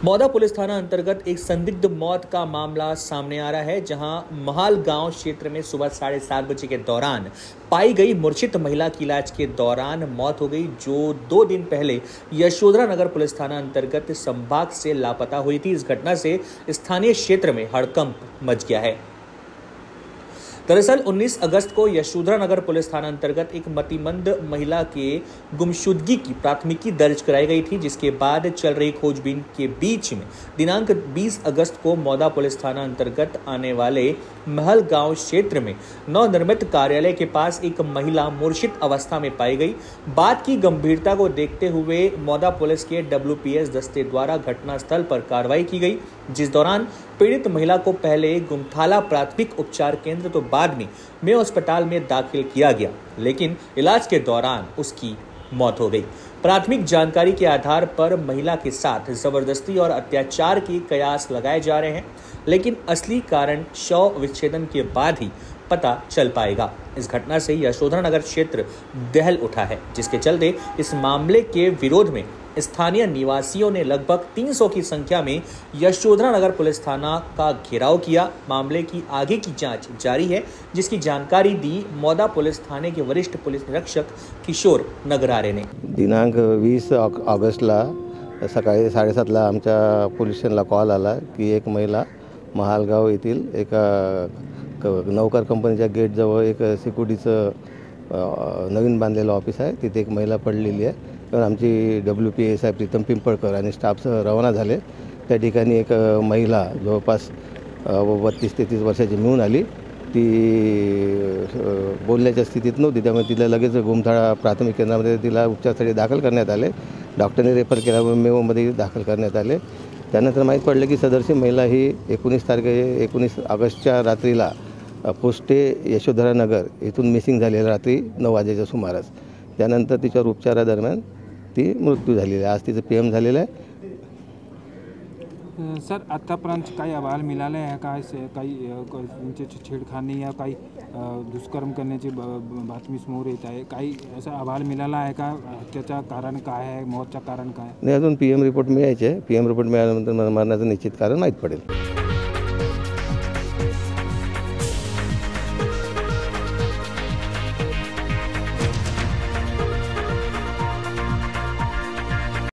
Mouda police थाना अंतर्गत एक संदिग्ध मौत का मामला सामने आ रहा है, जहां महाल गांव क्षेत्र में सुबह 7:30 बजे के दौरान पाई गई मूर्छित महिला की इलाज के दौरान मौत हो गई, जो 2 दिन पहले यशोधरा नगर पुलिस थाना अंतर्गत संभाग से लापता हुई थी। इस घटना से स्थानीय क्षेत्र में हड़कंप मच गया है। दरअसल 19 अगस्त को यशोधरा नगर पुलिस थाना अंतर्गत एक मतिमंद महिला के गुमशुदगी की प्राथमिकी दर्ज कराई गई थी, जिसके बाद चल रही खोजबीन के बीच में दिनांक 20 अगस्त को मौदा पुलिस थाना अंतर्गत आने वाले महल गांव क्षेत्र में नवनिर्मित कार्यालय के पास एक महिला मूर्छित अवस्था में पाई गई। बात की गंभीरता को देखते हुए मौदा पुलिस के WPS दस्ते द्वारा घटनास्थल पर कार्रवाई की गई, जिस दौरान पीड़ित महिला को पहले गुमथाला प्राथमिक उपचार केंद्र तो बाद में मेयो अस्पताल में दाखिल किया गया, लेकिन इलाज के दौरान उसकी मौत हो गई। प्राथमिक जानकारी के आधार पर महिला के साथ जबरदस्ती और अत्याचार के कयास लगाए जा रहे हैं, लेकिन असली कारण शव विच्छेदन के बाद ही पता चल पाएगा। इस घटना से यशोधरा नगर क्षेत्र दहल उठा है, जिसके चलते इस मामले के विरोध में स्थानीय निवासियों ने लगभग 300 की संख्या में यशोधरा नगर पुलिस थाना का घेराव किया। मामले की आगे की जांच जारी है, जिसकी जानकारी दी मौदा पुलिस थाने के वरिष्ठ पुलिस निरीक्षक किशोर नगरारे ने। दिनांक 20 ऑगस्टला सकाळी 7:30ला आमच्या पोलीस स्टेशनला कॉल आला की एक महिला महालगाव येथील एका नौकर कंपनीच्या गेटजवळ एक सिक्युरिटीचं नवीन बांधलेलं ऑफिस आहे, तिथे एक महिला पडलेली आहे। तर आमची WPSI प्रीतम पिंपळकर आणि स्टाफसह रवाना झाले। त्या ठिकाणी एक महिला जवळपास 32 ते 30 वर्षाची मिळून आली। ती बोलण्याच्या स्थितीत नव्हती, त्यामुळे तिला लगेच गुमथाळा प्राथमिक केंद्रामध्ये तिला उपचारासाठी दाखल करण्यात आले। डॉक्टरने रेफर केल्यामुळे मेयोमध्ये दाखल करण्यात आले। त्यानंतर माहीत पडलं की सदरची महिला ही 19 ऑगस्टच्या रात्रीला पोस्टे यशोधरा नगर येथून मिसिंग झालेल्या रात्री 9 वाजेच्या सुमारास। त्यानंतर तिच्यावर उपचारादरम्यान ती मृत्यू झालेली आहे। आज तिचं PM झालेलं आहे। सर, आतापर्यंत काही अहवाल मिळाले आहे का? काही छेडखानी या काही दुष्कर्म करण्याची बातमी समोर येत आहे, काही असा अहवाल मिळाला आहे का? हत्येचं कारण काय आहे, मौतचं कारण काय? नाही, अजून PM रिपोर्ट मिळायचे आहे। PM रिपोर्ट मिळाल्यानंतर मरणाचं निश्चित कारण माहीत पडेल।